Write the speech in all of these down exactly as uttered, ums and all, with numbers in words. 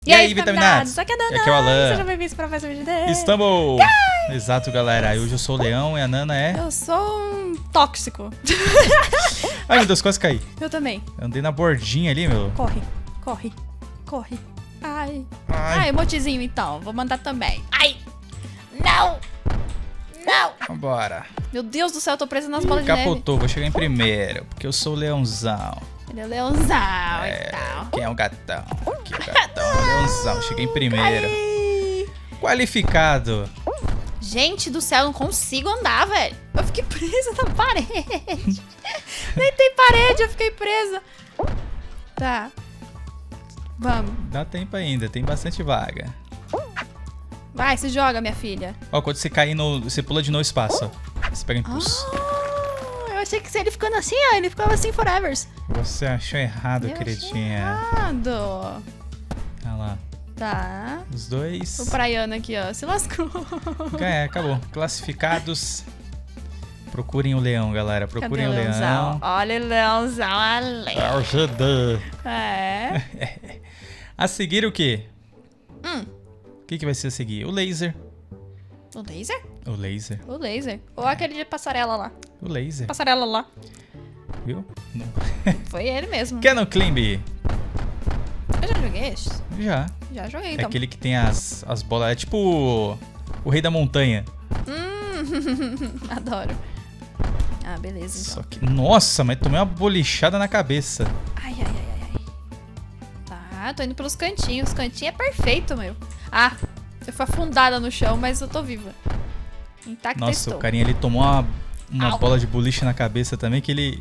E, e aí, vitaminados? Aqui é a Nana. Aqui é o Alan. Seja bem-vindo para mais um vídeo dele. Estamos! Exato, galera. Hoje eu sou o Leão e a Nana é... Eu sou um tóxico. Ai, meu Deus, quase caí. Eu também. Eu andei na bordinha ali, meu. Corre, corre, corre. Ai. Ai. Ah, emotezinho então. Vou mandar também. Ai. Não. Não. Vambora. Meu Deus do céu, eu tô presa nas bolas de neve. Capotou, vou chegar em primeiro, porque eu sou o leãozão. Ele é leãozão É, e tal. quem é o gatão? Aqui é o gatão, é o leãozão. Cheguei em primeiro. Ai. Qualificado. Gente do céu, eu não consigo andar, velho. Eu fiquei presa na parede. Nem tem parede, eu fiquei presa. Tá. Vamos. Dá tempo ainda, tem bastante vaga. Vai, se joga, minha filha. Ó, quando você cair no... Você pula de novo espaço, ó. Você pega impulso. Ah, eu achei que se ele ficando assim, ó, ele ficava assim forever. Você achou errado, Eu queridinha. achei errado. Olha lá. Tá. Os dois. O praiano aqui, ó. Se lascou. É, acabou. Classificados. Procurem o leão, galera. Procurem Cadê o leãozão? leão. Olha o leãozão ali. Ajuda. É. A seguir o quê? Hum. O que, que vai ser a seguir? O laser. O laser? O laser. O laser. Ou aquele de passarela lá. O laser. Passarela lá. Viu? Não. Foi ele mesmo. Cannon Climb. Eu já joguei esse? Já. Já joguei, É então. aquele que tem as, as bolas. É tipo o, o rei da montanha. Hum. Adoro. Ah, beleza, então. Só que. Nossa, mas tomei uma bolichada na cabeça. Ai, ai, ai, ai, ai. Tá, tô indo pelos cantinhos. Os cantinhos é perfeito, meu. Ah, eu fui afundada no chão, mas eu tô viva. Intacta Nossa, estou. o carinha ali tomou uma, uma Au. bola de boliche na cabeça também, que ele...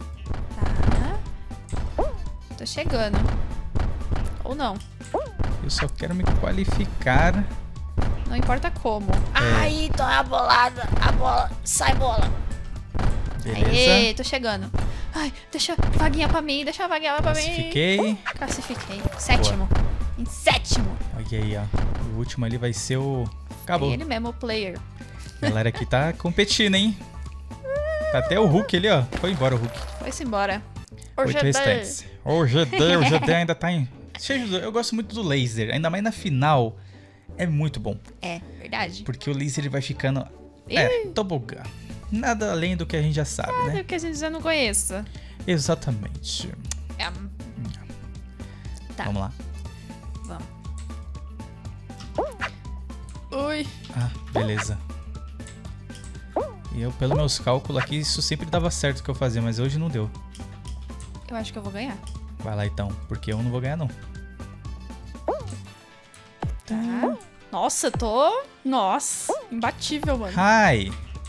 Tá. Tô chegando. Ou não. Eu só quero me qualificar. Não importa como. É. Ai, tô a bolada. A bola. Sai, bola. Beleza. Aê, tô chegando. Ai, deixa a vaguinha pra mim. Deixa a vaguinha pra mim. Classifiquei. Classifiquei. Sétimo. Em sétimo. Olha aí, ó. O último ali vai ser o... Acabou. É ele mesmo, o player. A galera aqui tá competindo, hein? Tá até o Hulk ali, ó. Foi embora o Hulk. Foi-se embora. Oito restantes. O G D, o G D ainda tá em... Eu gosto muito do laser. Ainda mais na final. É muito bom. É, verdade. Porque o laser ele vai ficando... É, tobogã. Nada além do que a gente já sabe, Nada né? que a gente já não conheça. Exatamente. É. Tá. Vamos lá. Vamos. Ui. Ah, beleza. E eu, pelos meus cálculos aqui, isso sempre dava certo o que eu fazia, mas hoje não deu. Eu acho que eu vou ganhar. Vai lá então, porque eu não vou ganhar não. Tá. Nossa, eu tô... Nossa, imbatível, mano. Hi!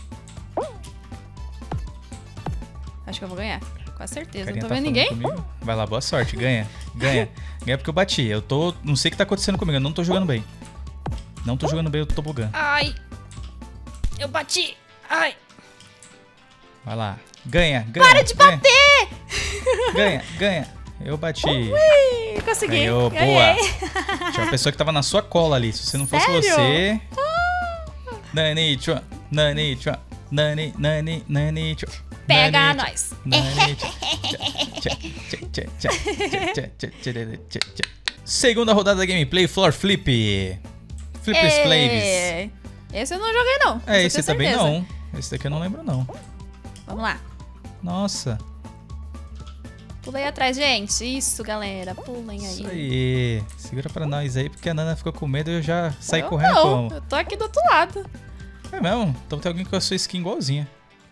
Acho que eu vou ganhar. Com certeza. Carinha Não tô tá vendo falando ninguém? comigo. Vai lá, boa sorte, ganha. Ganha. Ganha porque eu bati. Eu tô... Não sei o que tá acontecendo comigo, eu não tô jogando bem. Não tô jogando bem, eu tô bugando. Ai. Eu bati. Ai. Vai lá. Ganha, ganha. Para de ganha. bater! Ganha, ganha. Eu bati. Ui, consegui. Ganhou, Ganhei. boa. Tinha uma pessoa que tava na sua cola ali. Se você não fosse Sério? você... Nani, tchua, nani, tchua, nani, nani, nani, tchua. Pega Nani, nós. nani, tchua, tchua, tchua, tchua, tchua, tchua, tchua, tchua, tchua, tchua. Segunda rodada da gameplay, Floor Flip. Flippers Plays. É. Esse eu não joguei, não. É, Isso esse eu tenho também certeza. não. Esse daqui eu não lembro, não. Vamos lá. Nossa. Pulei atrás, gente. Isso, galera. Pulem aí. Isso aí. Segura pra nós aí, porque a Nana ficou com medo e eu já saí Eu correndo não. como? Eu tô aqui do outro lado. É mesmo? Então tem alguém com a sua skin igualzinha.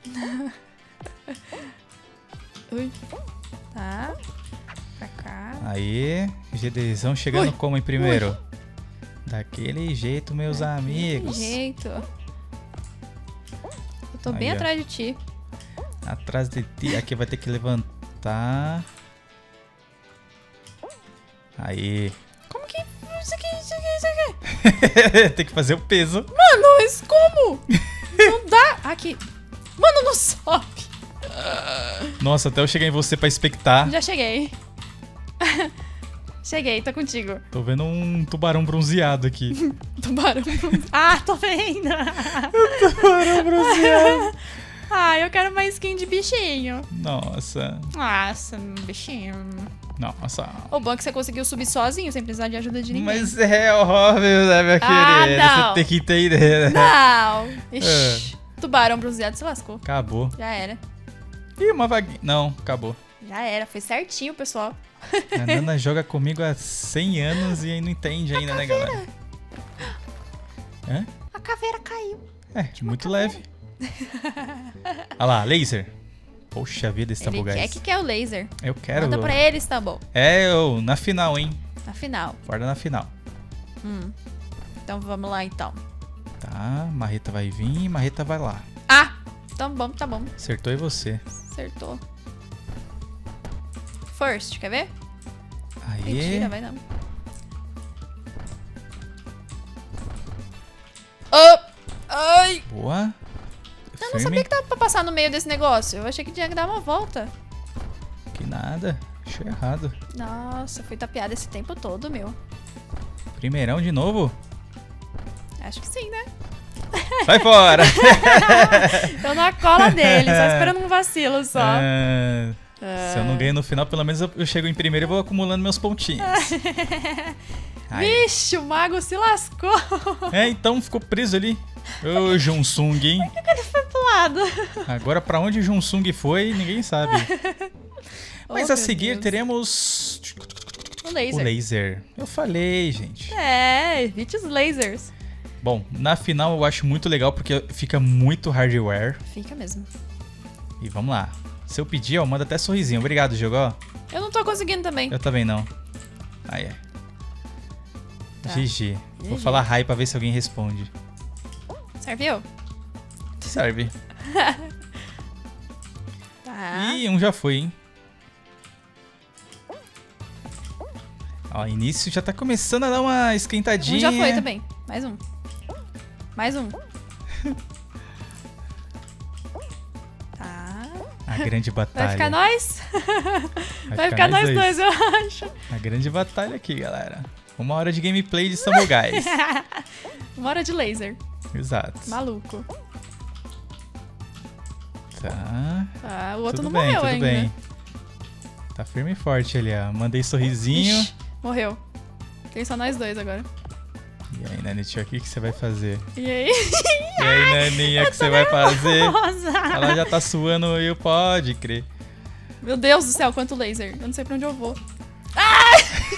Ui. Tá. Pra cá. Aí, GDzão chegando Ui, como em primeiro? Daquele jeito, meus Que amigos. jeito. Eu tô bem Aí, ó. atrás de ti. Atrás de ti. Aqui vai ter que levantar. Aí. Como que... Isso aqui, isso aqui, isso aqui. Tem que fazer o peso. Mano, mas como? Não dá. Aqui. Mano, não sobe. Nossa, até eu chegar em você pra expectar. Já cheguei. Cheguei, tô contigo. Tô vendo um tubarão bronzeado aqui. Tubarão. Ah, tô vendo. Tubarão bronzeado. Ah, eu quero uma skin de bichinho. Nossa. Nossa, bichinho. Nossa. O bom é que você conseguiu subir sozinho, sem precisar de ajuda de ninguém. Mas é óbvio, né, minha Ah, querida? não. Você tem que entender, né? Não! Ixi, tubarão bronzeado se lascou. Acabou. Já era. Ih, uma vaguinha. Não, acabou. Já era, foi certinho, pessoal. A Nana joga comigo há cem anos e não entende ainda, né, galera? Hã? A caveira caiu. É, muito leve. Olha lá, laser. Poxa vida, esse Ele Istanbul, quer guys. que quer o laser. Eu quero. Manda pra ele, Istanbul. É, eu, na final, hein? Na final. Guarda na final. Hum. Então vamos lá, então. Tá, Marreta vai vir, Marreta vai lá. Ah! Tá bom, tá bom. Acertou e você. Acertou. First, quer ver? Aí. Mentira, vai não. Oh! Ai! Boa. Eu não sabia que dava pra passar no meio desse negócio. Eu achei que tinha que dar uma volta. Que nada. Achei errado. Nossa, fui tapeada esse tempo todo, meu. Primeirão de novo? Acho que sim, né? Sai fora! Tô na cola dele, só esperando um vacilo só. Ah, se eu não ganho no final, pelo menos eu, eu chego em primeiro e vou acumulando meus pontinhos. Aí. Vixe, o mago se lascou. É, então ficou preso ali. Ô, Junsung, hein? Por que ele foi pro lado? Agora pra onde Junsung foi, ninguém sabe. Mas Oh, a meu seguir Deus. teremos O laser. o laser. Eu falei, gente. É, evite os lasers. Bom, na final eu acho muito legal porque fica muito hardware. Fica mesmo. E vamos lá. Se eu pedir, ó, manda até sorrisinho. Obrigado, jogo. Ó. Eu não tô conseguindo também. Eu também não. Aí é. Tá. G G. Vou G G. falar hi pra ver se alguém responde. Serviu? Serve. Tá. Ih, um já foi, hein? Ó, início já tá começando a dar uma esquentadinha. Um já foi também. Mais um. Mais um. Tá. A grande batalha. Vai ficar nós? Vai Vai ficar nós dois, eu acho. A grande batalha aqui, galera. Uma hora de gameplay de Istanbul, guys. Uma hora de laser. Exato. Maluco. Tá. Tá, o outro Tudo não bem, morreu tudo ainda. bem. Tá firme e forte ali, ó. Mandei sorrisinho. Ixi, morreu. Tem só nós dois agora. E aí, Nanite, o que que você vai fazer? E aí? E aí, Naninha, o que você vai fazer? Nossa. Ela já tá suando e pode crer. Meu Deus do céu, quanto laser. Eu não sei pra onde eu vou. Ai!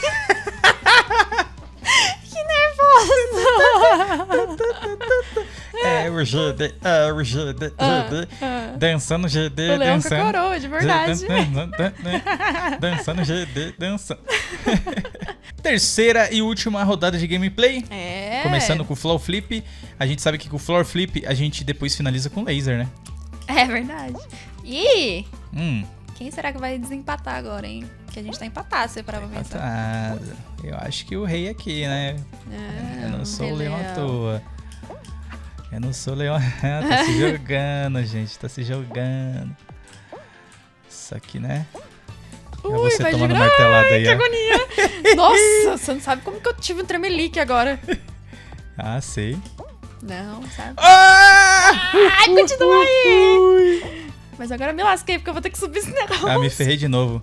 Que nervoso! É o G D, é o G D, G D. Ah, Dançando G D, o leão com a dançando. coroa, de verdade. Dançando G D, dançando. Terceira e última rodada de gameplay. É. Começando com o Floor Flip. A gente sabe que com o Floor Flip a gente depois finaliza com laser, né? É verdade. E Hum, quem será que vai desempatar agora, hein? Que a gente tá empatado, você parava pra pensar. empatado. Eu acho que o rei aqui, né? Eu não sou o leão à toa. Eu não sou o leão. Tá se jogando, gente. Tá se jogando. Isso aqui, né? É Ui, você vai tomando girar. martelada Ai, aí, que ó. agonia. Nossa, você não sabe como que eu tive um tremelique agora. Ah, sei. Não, sabe? Ah! Ai, continua aí. Mas agora eu me lasquei, porque eu vou ter que subir esse negócio. Ah, me ferrei de novo.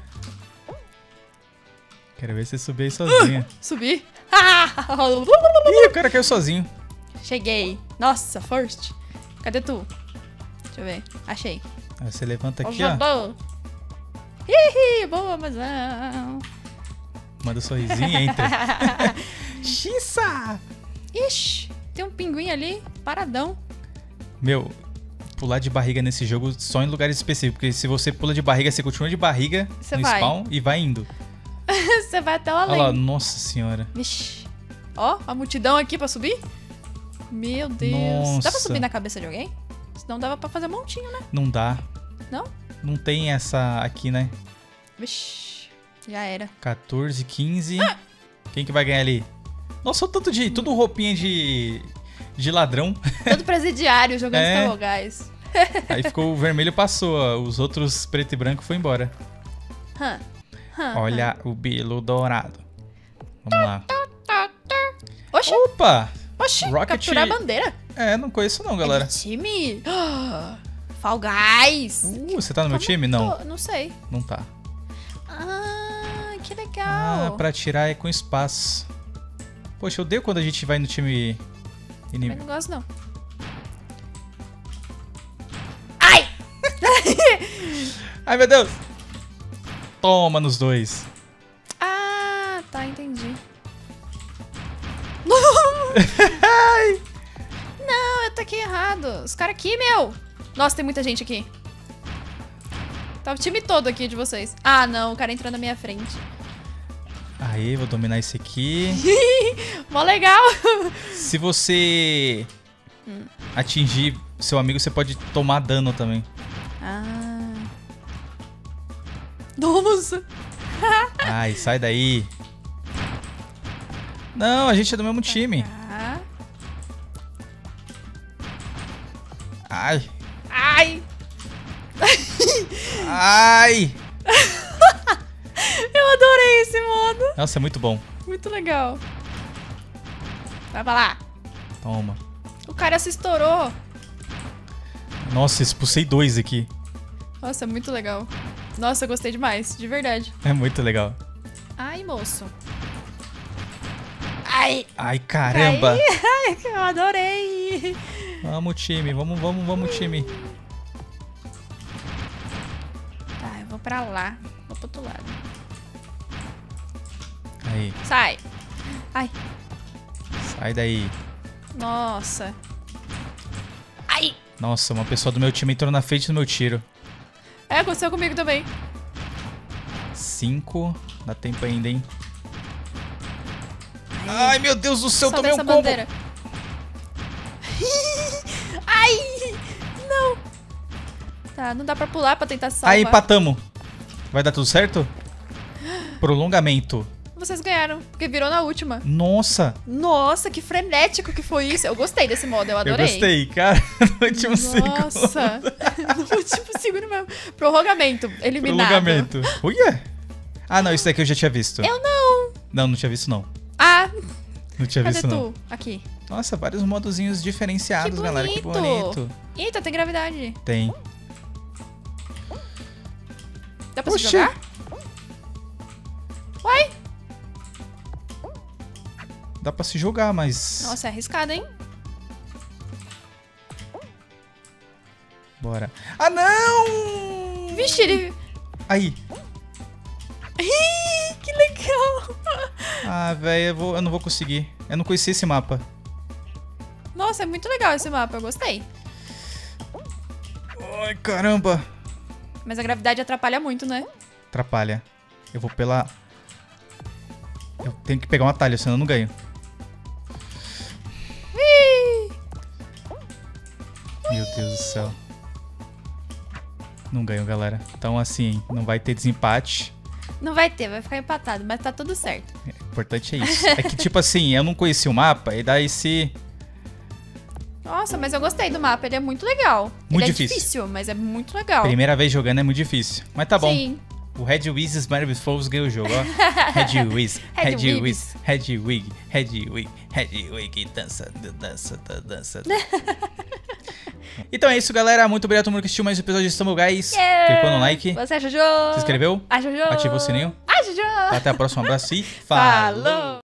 Quero ver você subir aí sozinha. Subi. Ih, o cara caiu sozinho. Cheguei. Nossa, first. Cadê tu? Deixa eu ver. Achei. Aí você levanta aqui, Já ó. dou. Hihi, boa, mas não. Manda um sorrisinho e entra. Xissa! Ixi, tem um pinguim ali, paradão. Meu, pular de barriga nesse jogo só em lugares específicos. Porque se você pula de barriga, você continua de barriga Você no vai. spawn e vai indo. Você vai até lá Olha lá, além. nossa senhora. Vixe. Ó, a multidão aqui pra subir. Meu Deus. Dá pra Nossa. subir na cabeça de alguém? Senão dava pra fazer um montinho, né? Não dá. Não? Não tem essa aqui, né? Vixe. Já era. quatorze, quinze. Quem que vai ganhar ali? Nossa, o tanto de... Tudo roupinha de... De ladrão. Todo presidiário jogando É. Star Guys. Aí ficou o vermelho, passou. Ó. Os outros preto e branco foi embora. Hã. Hã. Olha o bilo dourado. Vamos lá. Oxi, Opa! oxi. Rocket- Capturar a bandeira. É, não conheço não, galera. É de time? Fall Guys. Uh, você tá no meu Como time? Não, tô? Não sei. não tá. Ah, que legal. Ah, pra atirar é com espaço. Poxa, eu odeio quando a gente vai no time Eu inimigo. não gosto, não. Ai! Ai, meu Deus! Toma nos dois. Ah, tá, entendi. Ai! Não, eu taquei errado. Os caras aqui, meu. Nossa, tem muita gente aqui. Tá o time todo aqui de vocês. Ah, não, o cara entrou na minha frente. Aí, vou dominar esse aqui. Mó legal. Se você Hum. atingir seu amigo, você pode tomar dano também. Ah. Nossa. Ai, sai daí. Não, a gente é do mesmo time. Ah. Ai. Ai. Ai. Eu adorei esse modo. Nossa, é muito bom. Muito legal. Vai pra lá. Toma. O cara se estourou. Nossa, expulsei dois aqui. Nossa, é muito legal. Nossa, eu gostei demais, de verdade. É muito legal. Ai, moço. Ai. Ai, caramba. Ai, eu adorei. Vamos, time. Vamos, vamos, vamos, time. Tá, eu vou pra lá. Vou pro outro lado. Aí. Sai. Ai. Sai daí. Nossa. Ai. Nossa, uma pessoa do meu time entrou na frente do meu tiro. É, aconteceu comigo também. Cinco. Dá tempo ainda, hein? Ai, meu Deus do céu, Só tomei um dessa combo. bandeira. Ai. Não. Tá, não dá pra pular pra tentar salvar. Aí, empatamos. Vai dar tudo certo? Prolongamento. Vocês ganharam, porque virou na última. Nossa. Nossa, que frenético que foi isso. Eu gostei desse modo, eu Eu adorei. gostei, cara. No último segundo. Nossa. No último segundo mesmo. Prorrogamento, eliminado. Prolongamento. Uia. Ah, não, isso daqui eu já tinha visto. Eu não. Não, não tinha visto, não. Ah, Não tinha cadê visto, tu? não. Aqui. Nossa, vários modozinhos diferenciados, Que galera. Que bonito. bonito. Eita, tem gravidade. Tem. Dá pra se Oxi. jogar? Uai. Dá pra se jogar, mas... Nossa, é arriscado, hein? Bora. Ah, não! Vixe, ele... Aí. Ih, que legal. Ah, velho, eu, vou- eu não vou conseguir. Eu não conhecia esse mapa. Nossa, é muito legal esse mapa, eu gostei. Ai, caramba. Mas a gravidade atrapalha muito, né? Atrapalha. Eu vou pela... Eu tenho que pegar um atalho, senão eu não ganho. Ih. Meu Deus do céu. Não ganho, galera. Então, assim, não vai ter desempate. Não vai ter, vai ficar empatado, mas tá tudo certo. O importante é isso. É que, tipo assim, eu não conhecia o mapa e daí se... Nossa, mas eu gostei do mapa, ele é muito legal. Muito ele difícil. é difícil, mas é muito legal. Primeira vez jogando é muito difícil. Mas tá bom. Sim. O Red Wiz Smart Foes ganhou o jogo, ó. Red Wiz, Red Red Wiz. Wiz, Red Wig, Red Wig, Red Wig, dança, dança, dança. Então é isso, galera. Muito obrigado a todo mundo que assistiu mais um episódio de Stumble Guys. Yeah. Clicou no like, Você ajudou. se inscreveu, Ajudou. ativou o sininho. Ajudou. Até a próxima, um abraço e Falou. falou!